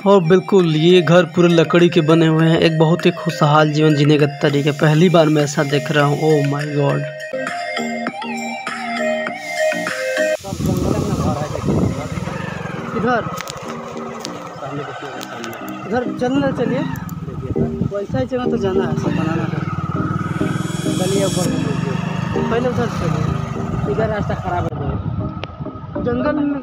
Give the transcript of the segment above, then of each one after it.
और बिल्कुल ये घर पूरे लकड़ी के बने हुए हैं। एक बहुत ही खुशहाल जीवन जीने का तरीका पहली बार मैं ऐसा देख रहा हूँ। Oh my God. इधर इधर चलना, चलिए वैसा ही जगह तो जाना है, सब बनाना है। चलिए ऊपर पहले उधर चलिए, इधर रास्ता खराब है जंगल में।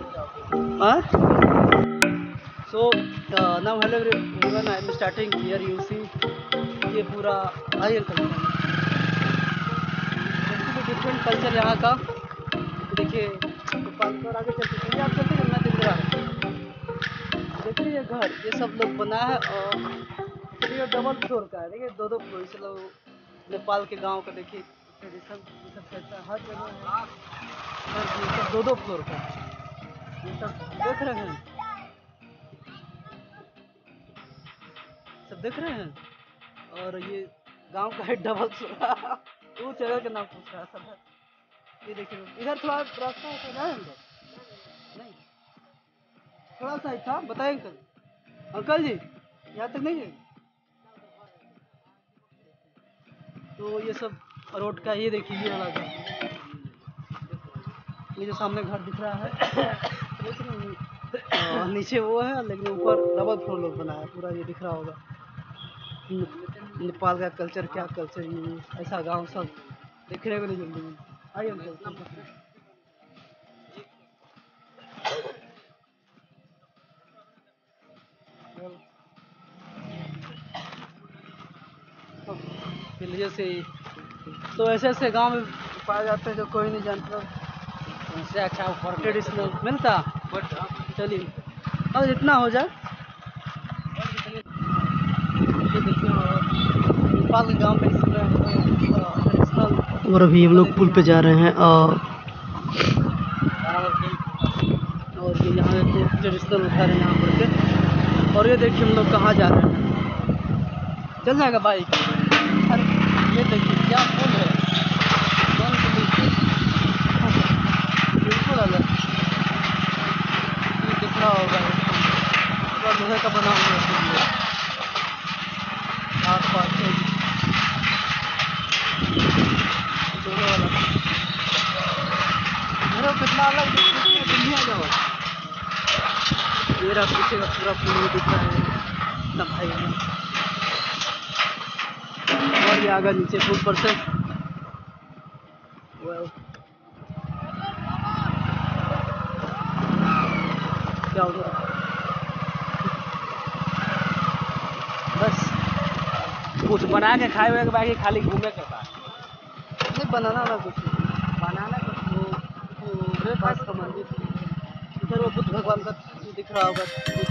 So now hello everyone, I am starting here. You see ये पूरा हाई कल्चर, डिफरेंट कल्चर यहाँ का। देखिए और आगे चलते आप चलते करना दिख रहा है। देखिए ये घर ये सब लोग बना है और ये डबल फ्लोर का है। देखिए दो फ्लोर से लोग नेपाल के गांव का देखिए ट्रेडिशन ये सब कैसा हर जगह है। ये सब दो फ्लोर का ये सब देख रहे हैं, सब देख रहे हैं। और ये गांव का है डबल फ्लोर। वो जगह का नाम पूछ रहा सब है। ये देखिए इधर थोड़ा रास्ता है अंदर नहीं, थोड़ा सा ही था। बताएं अंकल जी यहाँ तक नहीं है। तो ये सब रोड का ये देखिए ये वाला घर, ये जो सामने घर दिख रहा है नीचे वो है, लेकिन ऊपर डबल फ्लोर लोग बना है पूरा। ये दिख रहा होगा नेपाल का कल्चर, क्या कल्चर ये ऐसा गांव सब देखने को नहीं जल्दी। आइए अंकल। से तो ऐसे ऐसे गांव में पाए जाते हैं जो कोई नहीं जानता। उनसे अच्छा ऊपर ट्रेडिशनल मिलता। चलिए अब जितना हो जाए। नेपाल के गाँव में ट्रेडिशनल। और अभी हम लोग पुल पे जा रहे हैं और ये यहाँ तो ट्रेडिशनल घर है यहाँ पर के। और ये देखिए हम लोग कहाँ जा रहे हैं, चल जाएगा बाइक। अरे ये देखिए क्या पुल है, बिल्कुल अलग। ये दिख रहा होगा पूरा लोहे का बना हुआ है। आस पास लोहे वाला मेरा कितना अलग दुनिया का। मेरा पीछे का पूरा पुल दिख रहा है ना भाई। और ये आगे नीचे पुल पर से क्या होगा। बस कुछ बना के खाए हुए के बाकी खाली घूमे के पास नहीं बनाना ना कुछ बनाना। वो पास का मंदिर इधर वो बुद्ध भगवान का दिख रहा होगा।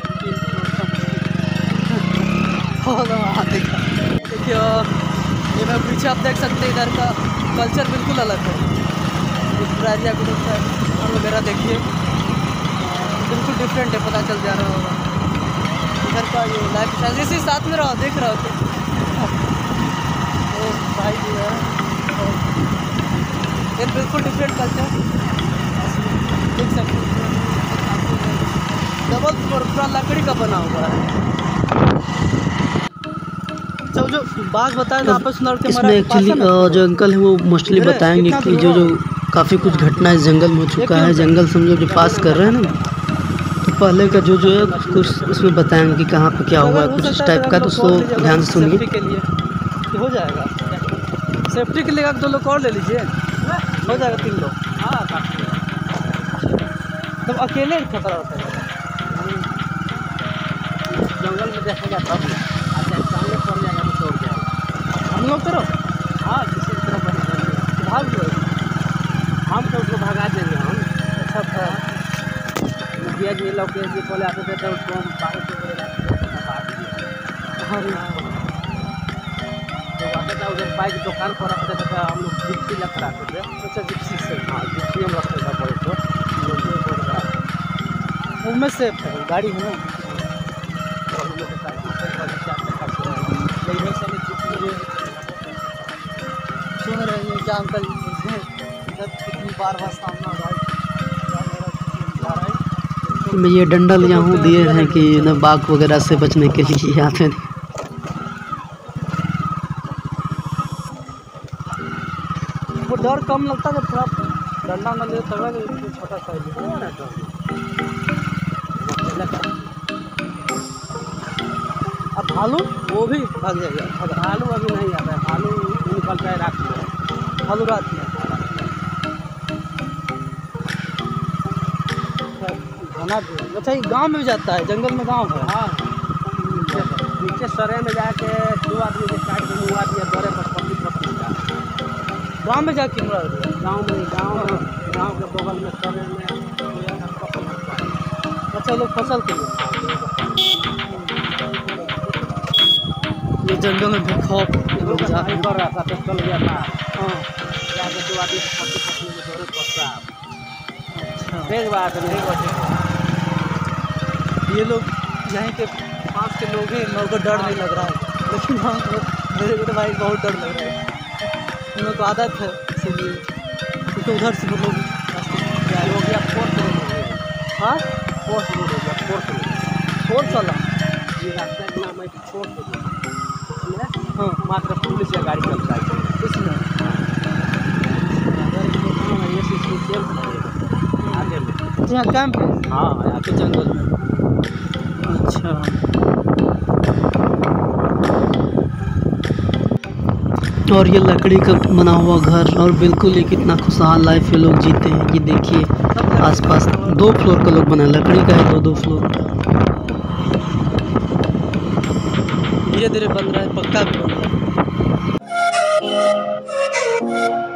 देखिए ये मैं पीछे आप देख सकते हैं, इधर का कल्चर बिल्कुल अलग है। पूरा एरिया ग्रुप है और वगैरह देखिए बिल्कुल डिफरेंट है, पता चल जा रहा होगा। इधर का ये लाइफ स्टाइल इसी साथ में रहो देख रहा हो तो भाई जो है ये बिल्कुल डिफरेंट कल्चर देख सकते हैं। डबल फ्लोर पूरा लकड़ी का बना हुआ है। जो जो बात बताए ना आपस में इसमें एक्चुअली जो अंकल है वो मोस्टली बताएंगे कि जो जो काफ़ी कुछ घटना इस जंगल में हो चुका है। जंगल समझो जो पास कर रहे हैं ना, तो पहले का जो जो है कुछ उसमें बताएंगे कि कहाँ पे क्या हुआ है कुछ इस टाइप का। दोस्तों ध्यान से सुनिए। के लिए हो जाएगा, सेफ्टी के लिए आप 2 लोग और ले लीजिए, हो जाएगा 3 लोग। हाँ तब अकेले खतरा होता है जंगल में देखेगा तब सामने पड़ जाएगा तो तोड़ जाएगा। हम लोग तरफ हाँ किसी तरफ भाग लो, हम तो उसको भगा देंगे हम। अच्छा भैया जी लोग जी बोले आते थे तो उसको हम बाहर से उधर बाइक दुकान पर रखते थे, हम लोग जिप्सी लेकर आते थे। अच्छा जिप्सी से हाँ जिप्सी हम रखते थे बड़े को उनमें सेफ है गाड़ी है ना। सुन रहे हैं क्या अंकल इधर कितनी बार सामना हो रहा है, तो मैं ये डंडल यहाँ दिए हैं कि न बाघ वगैरह से बचने के लिए आते हैं। वो डर कम लगता है जब थोड़ा डंडा न ले तगड़ा छोटा साइज अब भालू वो भी भाग जाएगा। भालू अभी नहीं आता है, भालू निकलता है रात में। भालू रात में घना। अच्छा ये गांव में भी जाता है, जंगल में गांव है। हाँ नीचे सरे में जाके 2 आदमी को काट के मुआ दिया दौरे पर 25-25 का। गाँव में जाके मुआ दिया। गाँव के बगल में सरे में। अच्छा लोग फसल के लिए ये जंगल में भी खौफ लोग जाके कर रहा था, चल गया था। हाँ जाके 2 आदमी को 25-25 में दौरे पड़ता। अच्छा एक बात नहीं। ये लोग यहाँ के पास के लोग हैं, मेरे को डर नहीं लग रहा है, लेकिन हाँ मेरे को तो भाई बहुत डर लग रहा है। उन लोग को आदत है इसीलिए, क्योंकि उधर से लोग हो गया 4 रोड। हाँ 4 रोड हो गया 4 रोड। 4 वाला ये रास्ता का नाम है 4 रोड। हाँ मात्र पुलिस या गाड़ी चलता है इसमें। आगे में यहाँ कैंप है। हाँ आगे जंगल में। अच्छा और ये लकड़ी का बना हुआ घर, और बिल्कुल ही कितना खुशहाल लाइफ ये लोग जीते हैं। ये देखिए आसपास 2 फ्लोर का लोग बना, लकड़ी का है 2-2 फ्लोर। धीरे धीरे बन रहा है, पक्का भी बन रहा है।